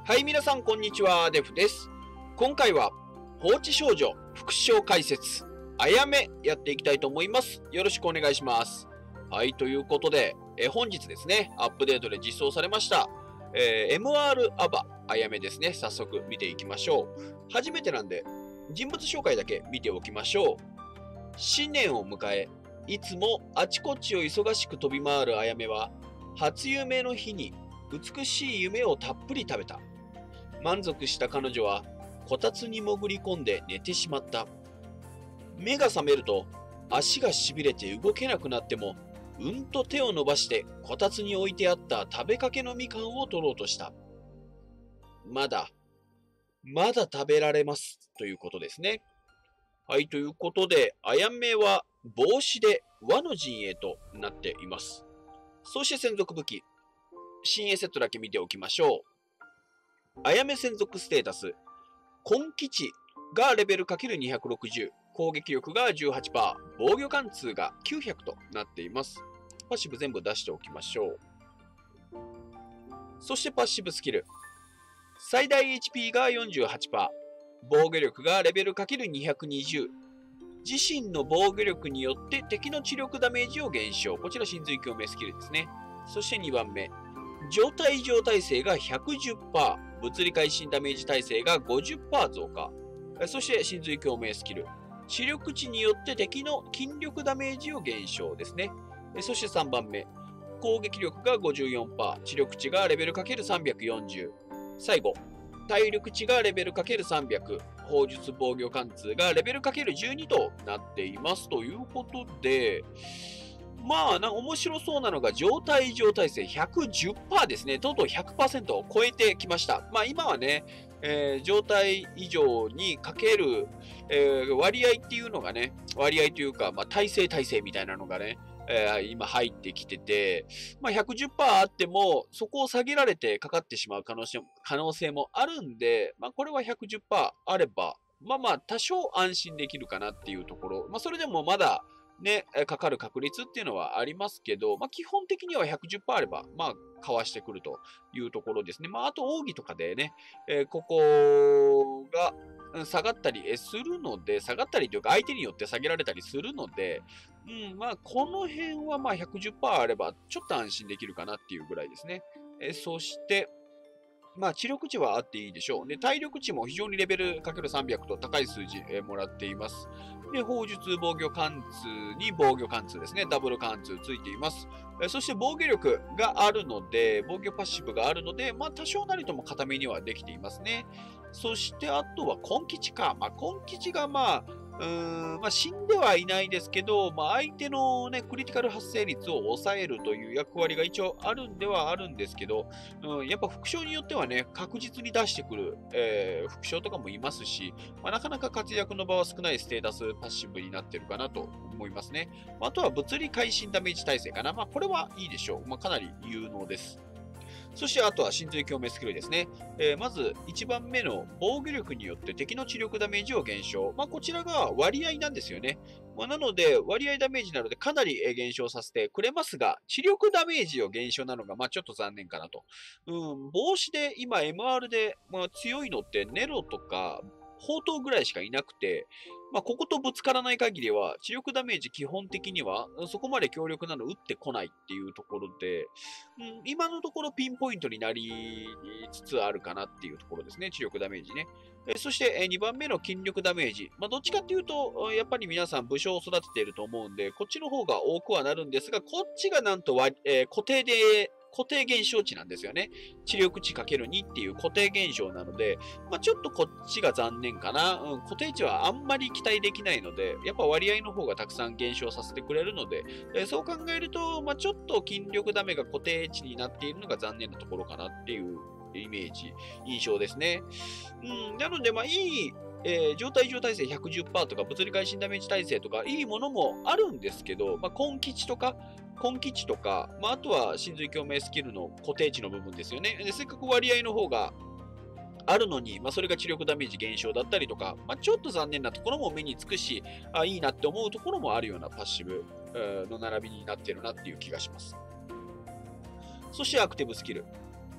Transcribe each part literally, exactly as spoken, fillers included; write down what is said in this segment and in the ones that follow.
はい、皆さん、こんにちは。デフです。今回は、放置少女副賞解説、あやめやっていきたいと思います。よろしくお願いします。はい、ということで、え本日ですね、アップデートで実装されました、えー、エムアール アバあやめですね。早速見ていきましょう。初めてなんで、人物紹介だけ見ておきましょう。新年を迎え、いつもあちこちを忙しく飛び回るあやめは、初夢の日に美しい夢をたっぷり食べた。満足した彼女は、こたつに潜り込んで寝てしまった。目が覚めると、足がしびれて動けなくなっても、うんと手を伸ばしてこたつに置いてあった食べかけのみかんを取ろうとした。まだ、まだ食べられます。ということですね。はい、ということで、あやめは帽子で和の陣営となっています。そして専属武器、新鋭セットだけ見ておきましょう。あやめ専属ステータス、根気値がレベル かけるにひゃくろくじゅう、攻撃力が じゅうはちパーセント、防御貫通がきゅうひゃくとなっています。パッシブ全部出しておきましょう。そしてパッシブスキル、最大 エイチピー が よんじゅうはちパーセント、防御力がレベル かけるにひゃくにじゅう、自身の防御力によって敵の知力ダメージを減少。こちら真髄共鳴スキルですね。そしてにばんめ、状態異常耐性が ひゃくじゅっパーセント、物理会心ダメージ耐性が ごじゅっパーセント 増加。そして真髄共鳴スキル、視力値によって敵の筋力ダメージを減少ですね。そしてさんばんめ、攻撃力が ごじゅうよんパーセント、知力値がレベル かけるさんびゃくよんじゅう。最後、体力値がレベル かけるさんびゃく、砲術防御貫通がレベル かけるじゅうに となっています。ということで、まあ、な面白そうなのが、状態異常耐性 ひゃくじゅっパーセント ですね。とうとう ひゃくパーセント を超えてきました。まあ、今はね、えー、状態異常にかける、えー、割合っていうのがね、割合というか、まあ、耐性耐性みたいなのがね、えー、今入ってきてて、まあ、ひゃくじゅっパーセント あっても、そこを下げられてかかってしまう可能性可能性もあるんで、まあ、これは ひゃくじゅっパーセント あれば、まあまあ、多少安心できるかなっていうところ。まあ、それでもまだ、ね、かかる確率っていうのはありますけど、まあ、基本的には ひゃくじゅっパーセント あれば、まあ、かわしてくるというところですね。まあ、あと、奥義とかでね、えー、ここが下がったりするので、下がったりというか、相手によって下げられたりするので、うん、まあ、この辺はまあ ひゃくじゅっパーセント あれば、ちょっと安心できるかなっていうぐらいですね。えー、そして、まあ、知力値はあっていいでしょう。で、体力値も非常にレベル かけるさんびゃく と高い数字、えー、もらっています。で、砲術防御貫通に防御貫通ですね。ダブル貫通ついています。えー、そして防御力があるので、防御パッシブがあるので、まあ、多少なりとも固めにはできていますね。そして、あとは根気値か。まあ、根気値がまあ、うーん、まあ、死んではいないですけど、まあ、相手のね、クリティカル発生率を抑えるという役割が一応あるんではあるんですけど、うん、やっぱ副将によってはね、確実に出してくる、えー、副将とかもいますし、まあ、なかなか活躍の場は少ないステータスパッシブになってるかなと思いますね。あとは物理会心ダメージ耐性かな。まあ、これはいいでしょう。まあ、かなり有能です。そしてあとは真髄共鳴スキルですね。えー、まずいちばんめの防御力によって敵の知力ダメージを減少。まあ、こちらが割合なんですよね。まあ、なので割合ダメージなのでかなり減少させてくれますが、知力ダメージを減少なのがまあちょっと残念かなと。うん、帽子で今 エムアール でまあ強いのってネロとか宝刀ぐらいしかいなくて、まあ、こことぶつからない限りは、知力ダメージ基本的には、そこまで強力なの打ってこないっていうところで、うん、今のところピンポイントになりつつあるかなっていうところですね、知力ダメージね。えそして、えにばんめの筋力ダメージ。まあ、どっちかっていうと、やっぱり皆さん武将を育てていると思うんで、こっちの方が多くはなるんですが、こっちがなんとは、えー、固定で、固定減少値なんですよね。知力値 かけるに っていう固定減少なので、まあ、ちょっとこっちが残念かな。うん、固定値はあんまり期待できないので、やっぱ割合の方がたくさん減少させてくれるので、えー、そう考えると、まあ、ちょっと筋力ダメが固定値になっているのが残念なところかなっていうイメージ、印象ですね。うん、なので、まあ、いい、えー、状態異常耐性 ひゃくじゅっパーセント とか物理会心ダメージ耐性とかいいものもあるんですけど、まあ、根気値とか根気値とか、まあ、あとは真髄共鳴スキルの固定値の部分ですよね。でせっかく割合の方があるのに、まあ、それが知力ダメージ減少だったりとか、まあ、ちょっと残念なところも目につくし、あ、いいなって思うところもあるようなパッシブの並びになってるなっていう気がします。そしてアクティブスキル。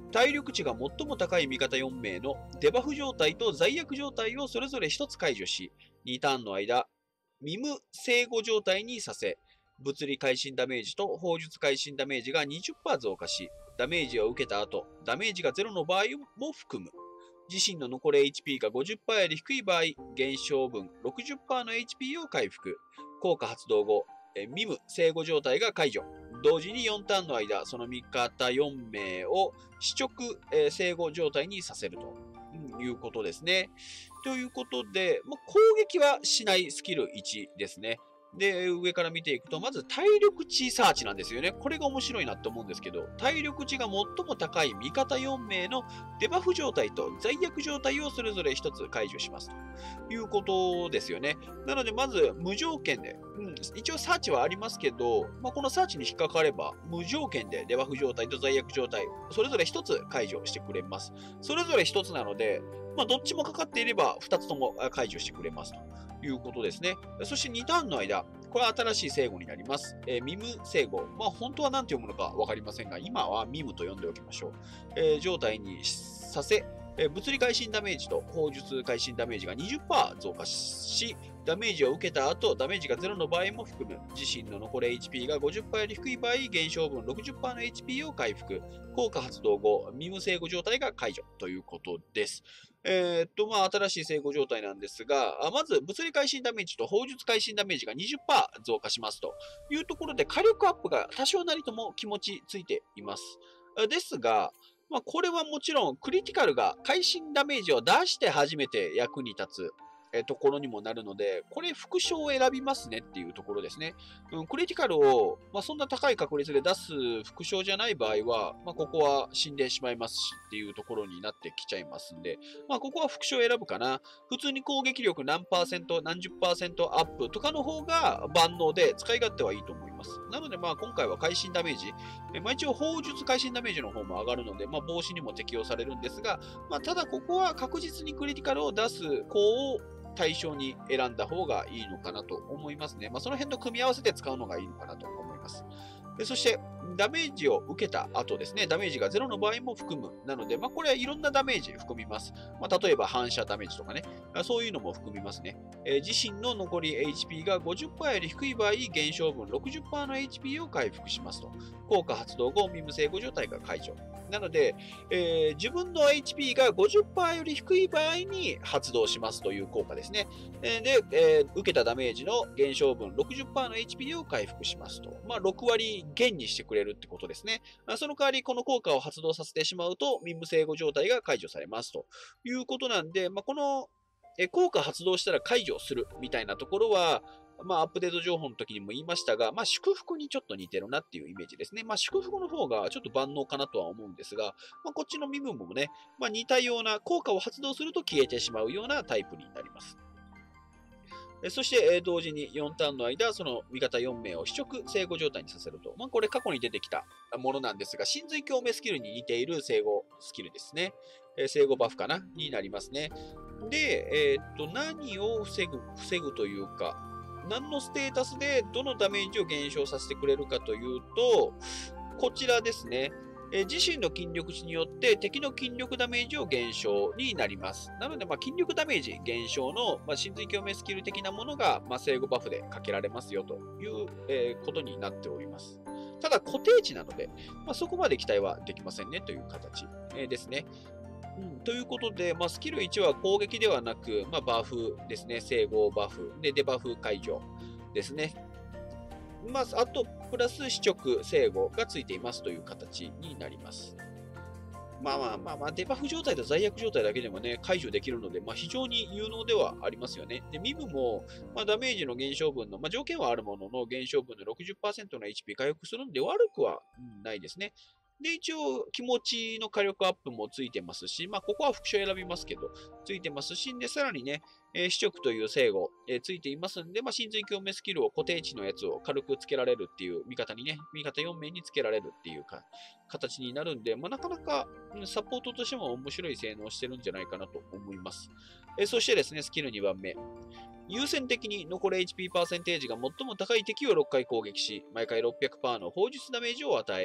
体力値が最も高い味方よん名のデバフ状態と罪悪状態をそれぞれひとつ解除し、にターンの間、ミム生後状態にさせ、物理会心ダメージと砲術会心ダメージが にじゅっパーセント 増加し、ダメージを受けた後、ダメージがゼロの場合も含む。自身の残り エイチピー が ごじゅっパーセント より低い場合、減少分 ろくじゅっパーセント の エイチピー を回復。効果発動後、ミム生後状態が解除。同時によんターンの間、その味方よん名を死直、えー、生後状態にさせると、うん、いうことですね。ということで、まあ、攻撃はしないスキルいちですね。で、上から見ていくと、まず体力値サーチなんですよね。これが面白いなって思うんですけど、体力値が最も高い味方よん名のデバフ状態と罪悪状態をそれぞれひとつ解除しますということですよね。なので、まず無条件で、うん、一応サーチはありますけど、まあ、このサーチに引っかかれば、無条件でデバフ状態と罪悪状態、それぞれひとつ解除してくれます。それぞれひとつなので、まあ、どっちもかかっていればふたつとも解除してくれますということですね。そしてにターンの間、これは新しい生語になります。えー、ミム生語。まあ本当は何て読むのかわかりませんが、今はミムと呼んでおきましょう。えー、状態にさせ、えー、物理会心ダメージと砲術会心ダメージが にじゅっパーセント 増加し、ダメージを受けた後、ダメージがゼロの場合も含む。自身の残り エイチピー が ごじゅっパーセント より低い場合、減少分 ろくじゅっパーセント の エイチピー を回復。効果発動後、ミム生語状態が解除ということです。えー、っと、まあ、新しい生語状態なんですが、まず、物理会心ダメージと砲術会心ダメージが にじゅっパーセント 増加しますというところで、火力アップが多少なりとも気持ちついています。ですが、まあ、これはもちろん、クリティカルが会心ダメージを出して初めて役に立つ。えところにもなるので、これ副賞を選びますねっていうところですね。うん、クリティカルを、まあ、そんな高い確率で出す副賞じゃない場合は、まあ、ここは死んでしまいますしっていうところになってきちゃいますんで、まあ、ここは副賞を選ぶかな。普通に攻撃力何パーセント、何十パーセントアップとかの方が万能で使い勝手はいいと思います。なので、まあ、今回は会心ダメージ、えまあ、一応砲術会心ダメージの方も上がるので、まあ、防止にも適用されるんですが、まあ、ただここは確実にクリティカルを出す子を対象に選んだ方がいいのかなと思いますね。まあ、その辺と組み合わせて使うのがいいのかなと思います。でそして、ダメージを受けた後ですね、ダメージがゼロの場合も含む。なので、まあ、これはいろんなダメージ含みます。まあ、例えば反射ダメージとかね、そういうのも含みますね。えー、自身の残り エイチピー が ごじゅっパーセント より低い場合、減少分 ろくじゅっパーセント の エイチピー を回復しますと。効果発動後、ミム生語状態が解除。なので、えー、自分の エイチピー が ごじゅっパーセント より低い場合に発動しますという効果ですね。で、えー、受けたダメージの減少分 ろくじゅっパーセント の エイチピー を回復しますと。まあ、ろく割減にしてくれるってことですね。その代わり、この効果を発動させてしまうと、民無生語状態が解除されますということなんで、まあ、この効果発動したら解除するみたいなところは、まあ、アップデート情報の時にも言いましたが、まあ、祝福にちょっと似てるなっていうイメージですね。まあ、祝福の方がちょっと万能かなとは思うんですが、まあ、こっちの身分もね、まあ、似たような効果を発動すると消えてしまうようなタイプになります。そして、同時によんターンの間、その味方よん名を死直生語状態にさせると。まあ、これ過去に出てきたものなんですが、神髄共鳴スキルに似ている生語スキルですね。生語バフかなになりますね。で、えー、っと、何を防ぐ、防ぐというか、何のステータスでどのダメージを減少させてくれるかというと、こちらですね。え自身の筋力値によって敵の筋力ダメージを減少になります。なので、まあ、筋力ダメージ減少の、まあ、神髄共鳴スキル的なものが、まあ、生後バフでかけられますよという、えー、ことになっております。ただ固定値なので、まあ、そこまで期待はできませんねという形、えー、ですね。うん、ということで、まあ、スキルいちは攻撃ではなく、まあ、バフですね。生後バフでデバフ解除ですね。まあ、あと、プラス死直生語がついていますという形になります。まあまあまあまあ、デバフ状態と罪悪状態だけでもね、解除できるので、まあ非常に有能ではありますよね。で、ミムも、まあダメージの減少分の、まあ条件はあるものの減少分の ろくじゅっパーセント の エイチピー 回復するんで悪くはないですね。で、一応、気持ちの火力アップもついてますし、まあ、ここは副賞選びますけど、ついてますし、で、さらにね、えー、死直という制御、えー、ついていますんで、まあ、神髄共鳴スキルを固定値のやつを軽くつけられるっていう、味方にね、味方よん名につけられるっていうか、形になるんで、まあ、なかなか、うん、サポートとしても面白い性能をしてるんじゃないかなと思います。えー、そしてですね、スキルにばんめ。優先的に残り エイチピー パーセンテージが最も高い敵をろっかい攻撃し、毎回 ろっぴゃくパーセント の砲術ダメージを与え、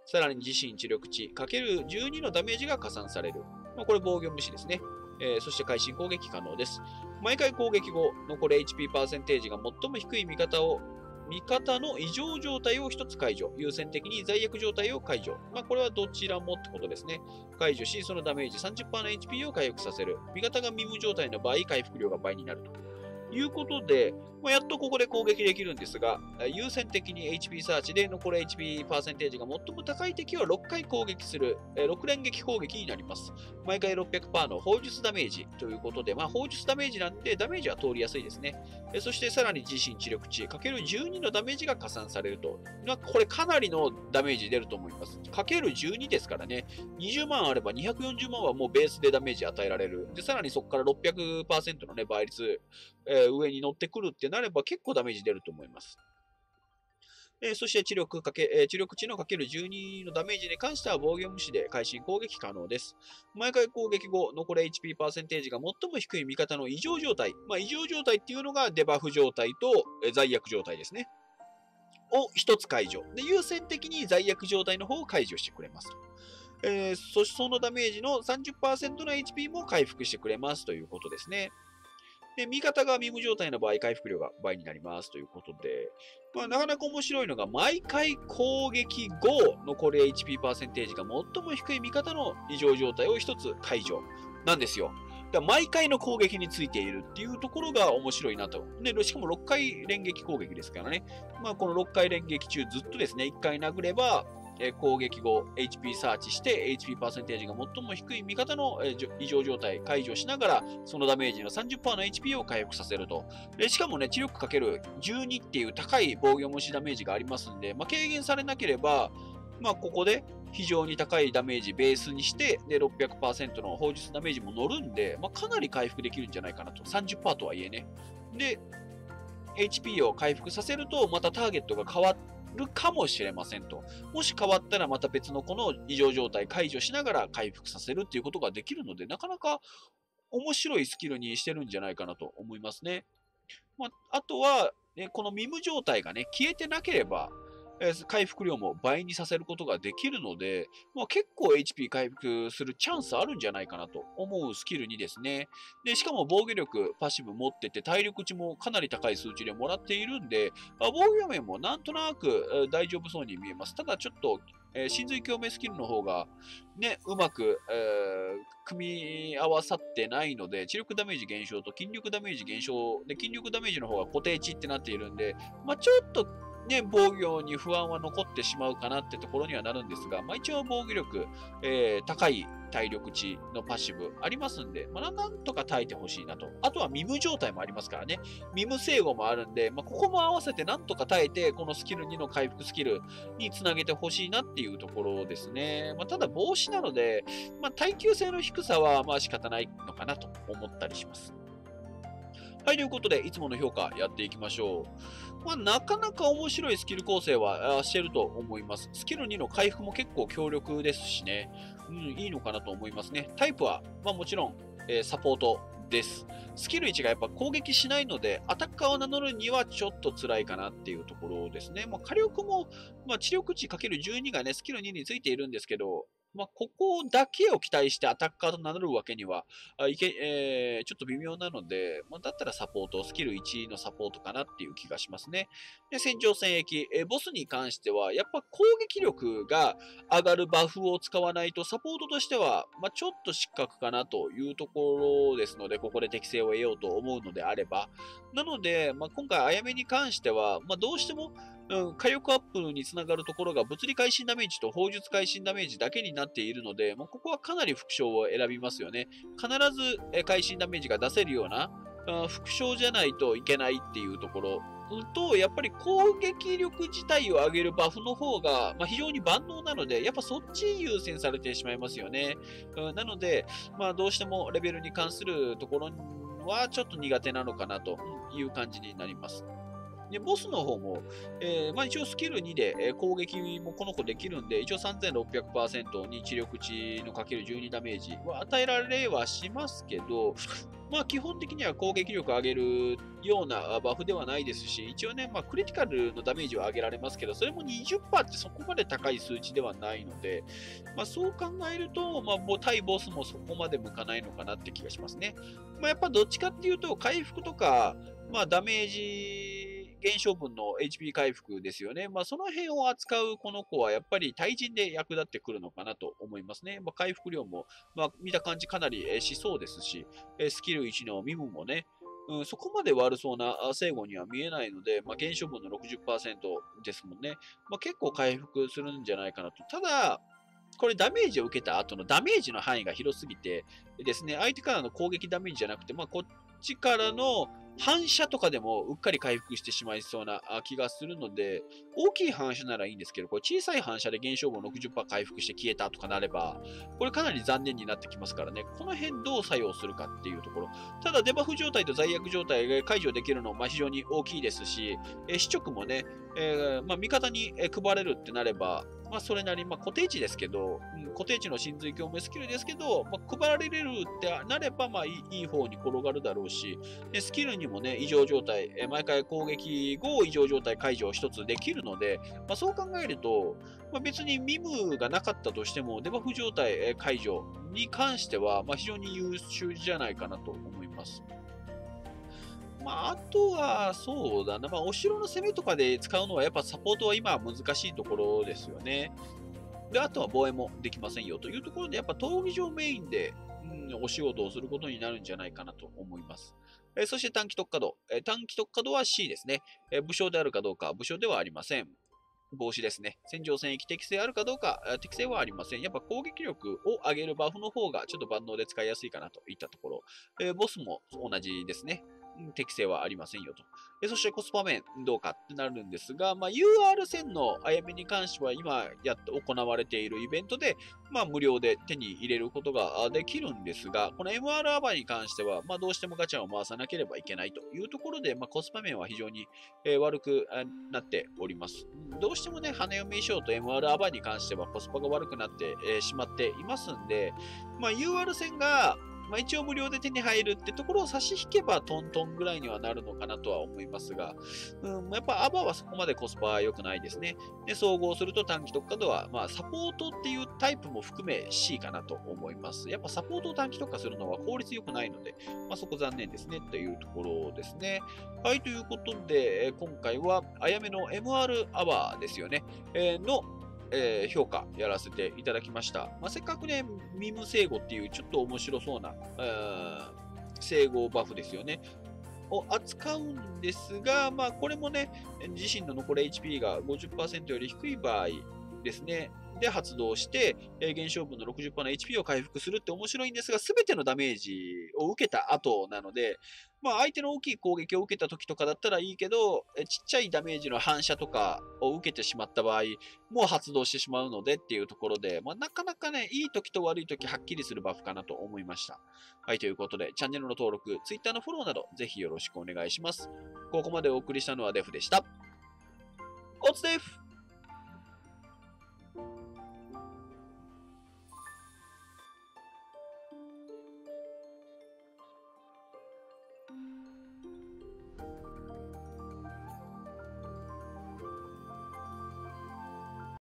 さらに自身知力値 かけるじゅうに のダメージが加算される。まあ、これ防御無視ですね。えー、そして会心攻撃可能です。毎回攻撃後、残り エイチピー パーセンテージが最も低い味方を味方の異常状態をひとつ解除。優先的に罪悪状態を解除。まあ、これはどちらもってことですね。解除し、そのダメージ さんじゅっパーセント の エイチピー を回復させる。味方が未無状態の場合、回復量が倍になるということで、まあ、やっとここで攻撃できるんですが、優先的に エイチピー サーチで残る エイチピー パーセンテージが最も高い敵をろっかい攻撃する、ろく連撃攻撃になります。毎回 ろっぴゃくパーセント の砲術ダメージということで、まあ、砲術ダメージなんでダメージは通りやすいですね。そしてさらに自身知力値 かけるじゅうに のダメージが加算されると。まあ、これかなりのダメージ出ると思います。かけるじゅうにですからね、にじゅうまんあればにひゃくよんじゅうまんはもうベースでダメージ与えられる。で、さらにそこから ろっぴゃくパーセント のね、倍率、えー、上に乗ってくるってなれば結構ダメージ出ると思います。えー、そして知力かけ、えー、知力値のかけるじゅうにのダメージに関しては防御無視で会心攻撃可能です。毎回攻撃後、残り エイチピー パーセンテージが最も低い味方の異常状態。まあ、異常状態っていうのがデバフ状態と、えー、罪悪状態ですね。を一つ解除。で、優先的に罪悪状態の方を解除してくれます。えー、そしてそのダメージの さんじゅっパーセント の エイチピー も回復してくれますということですね。で、味方が未無状態の場合、回復量が倍になりますということで、まあ、なかなか面白いのが、毎回攻撃後、残り エイチピー パーセンテージが最も低い味方の異常状態を一つ解除なんですよ。だから毎回の攻撃についているっていうところが面白いなと。で、しかもろっかい連撃攻撃ですからね。まあ、このろっかい連撃中ずっとですね、いっかい殴れば、え攻撃後、エイチピー サーチして、エイチピー パーセンテージが最も低い味方の、え異常状態解除しながら、そのダメージの さんじゅっパーセント の エイチピー を回復させると。でしかもね、知力かけるじゅうにっていう高い防御無視ダメージがありますんで、まあ、軽減されなければ、まあ、ここで非常に高いダメージベースにして、で、ろっぴゃくパーセント の砲術ダメージも乗るんで、まあ、かなり回復できるんじゃないかなと。さんじゅっパーセント とはいえね。で、エイチピー を回復させると、またターゲットが変わるかもしれませんと。もし変わったらまた別のこの異常状態解除しながら回復させるっていうことができるので、なかなか面白いスキルにしてるんじゃないかなと思いますね。まあ、あとは、ね、このミム状態がね、消えてなければ、えー回復量も倍にさせることができるので、まあ、結構 エイチピー 回復するチャンスあるんじゃないかなと思うスキルにですね。で、しかも防御力、パッシブ持ってて、体力値もかなり高い数値でもらっているんで、あ防御面もなんとなく、えー大丈夫そうに見えます。ただちょっと、えー、神髄共鳴スキルの方が、ね、うまく、えー組み合わさってないので、知力ダメージ減少と筋力ダメージ減少で、筋力ダメージの方が固定値ってなっているんで、まあ、ちょっとね、防御に不安は残ってしまうかなってところにはなるんですが、まあ、一応防御力、えー高い体力値のパッシブありますんで、まあ、なんとか耐えてほしいなと。あとはミム状態もありますからね。ミム制御もあるんで、まあ、ここも合わせてなんとか耐えて、このスキルにの回復スキルにつなげてほしいなっていうところですね。まあ、ただ帽子なので、まあ、耐久性の低さはまあ仕方ないのかなと思ったりします。はい、ということで、いつもの評価やっていきましょう。まあ、なかなか面白いスキル構成はあしてると思います。スキルにの回復も結構強力ですしね。うん、いいのかなと思いますね。タイプは、まあもちろん、えーサポートです。スキルいちがやっぱ攻撃しないので、アタッカーを名乗るにはちょっと辛いかなっていうところですね。まあ、火力も、まあ、知力値 かけるじゅうに がね、スキルにについているんですけど、まあ、ここだけを期待してアタッカーと名乗るわけにはいいけ、えーちょっと微妙なので、まあ、だったらサポート、スキルいちのサポートかなっていう気がしますね。で、戦場戦役、えーボスに関しては、やっぱ攻撃力が上がるバフを使わないと、サポートとしては、まあ、ちょっと失格かなというところですので、ここで適性を得ようと思うのであれば。なので、まあ、今回、あやめに関しては、まあ、どうしても、うん、火力アップにつながるところが物理会心ダメージと砲術会心ダメージだけになっているので、まあ、ここはかなり副将を選びますよね。必ずえ会心ダメージが出せるような、あ副将じゃないといけないっていうところと、やっぱり攻撃力自体を上げるバフの方が、まあ、非常に万能なので、やっぱそっち優先されてしまいますよね。うん、なので、まあ、どうしてもレベルに関するところはちょっと苦手なのかなという感じになります。で、ボスの方も、えーまあ、一応スキルにで、えー攻撃もこの子できるんで、一応 さんぜんろっぴゃくパーセント に知力値のかけるじゅうにダメージは与えられはしますけど、 まあ基本的には攻撃力を上げるようなバフではないですし、一応ね、まあクリティカルのダメージは上げられますけど、それも にじゅっパーセント ってそこまで高い数値ではないので、まあそう考えると、まあもう対ボスもそこまで向かないのかなって気がしますね。まあやっぱどっちかっていうと、回復とか、まあダメージ減少分の エイチピー 回復ですよね。まあその辺を扱うこの子はやっぱり対人で役立ってくるのかなと思いますね。まあ回復量も、まあ見た感じかなりしそうですし、スキルいちのミムもね、うん、そこまで悪そうな聖護には見えないので、まあ、減少分の ろくじゅっパーセント ですもんね。まあ、結構回復するんじゃないかなと。ただ、これダメージを受けた後のダメージの範囲が広すぎてですね、相手からの攻撃ダメージじゃなくて、まあ、こっちからの反射とかでもうっかり回復してしまいそうな気がするので、大きい反射ならいいんですけど、これ小さい反射で減少分 ろくじゅっパーセント 回復して消えたとかなれば、これかなり残念になってきますからね、この辺どう作用するかっていうところ。ただ、デバフ状態と罪悪状態が解除できるのも非常に大きいですし、え視直もね、えーまあ、味方に配れるってなれば、まあ、それなりに、まあ、固定値ですけど、うん、固定値の真髄共鳴スキルですけど、まあ、配られるってなれば、まあいい、いい方に転がるだろうし、でスキルにもね、異常状態、え毎回攻撃後、異常状態解除を一つできるので、まあ、そう考えると、まあ、別にミムがなかったとしても、デバフ状態解除に関しては、まあ、非常に優秀じゃないかなと思います。まあ、あとは、そうだな、まあ、お城の攻めとかで使うのは、やっぱサポートは今は難しいところですよね。で、あとは防衛もできませんよというところで、やっぱ闘技場メインで、うん、お仕事をすることになるんじゃないかなと思います。えー、そして短期特化度。えー、短期特化度は シー ですね、えー。武将であるかどうか、武将ではありません。防止ですね。戦場戦役適正あるかどうか、適正はありません。やっぱ攻撃力を上げるバフの方がちょっと万能で使いやすいかなといったところ。えー、ボスも同じですね。適正はありませんよと。そしてコスパ面どうかってなるんですが、まあ、ユーアール 線のあやめに関しては今やって行われているイベントで、まあ、無料で手に入れることができるんですが、この エムアール アバに関しては、まあ、どうしてもガチャを回さなければいけないというところで、まあ、コスパ面は非常に、えー、悪くなっております。どうしてもね、花嫁衣装と エムアール アバに関してはコスパが悪くなって、えー、しまっていますんで、まあ、ユーアール 線がまあ、一応無料で手に入るってところを差し引けばトントンぐらいにはなるのかなとは思いますが、うん、やっぱアバはそこまでコスパは良くないですね。で、総合すると短期特化度は、まあ、サポートっていうタイプも含め シー かなと思います。やっぱサポートを短期特化するのは効率良くないので、まあ、そこ残念ですねというところですね。はい、ということで、今回はあやめの エムアール アワーですよね、えー、のえー、評価やらせていただきました。まあ、せっかくね、ミム聖語っていうちょっと面白そうな、聖語バフですよね。を扱うんですが、まあ、これもね、自身の残り エイチピー が ごじゅっパーセント より低い場合ですね、で発動して、えー、減少分の ろくじゅっパーセント の エイチピー を回復するって面白いんですが、すべてのダメージを受けた後なので、まあ、相手の大きい攻撃を受けた時とかだったらいいけど、ちっちゃいダメージの反射とかを受けてしまった場合、もう発動してしまうのでっていうところで、まあ、なかなかね、いい時と悪い時はっきりするバフかなと思いました。はい、ということで、チャンネルの登録、Twitter のフォローなど、ぜひよろしくお願いします。ここまでお送りしたのはデフでした。おつデフ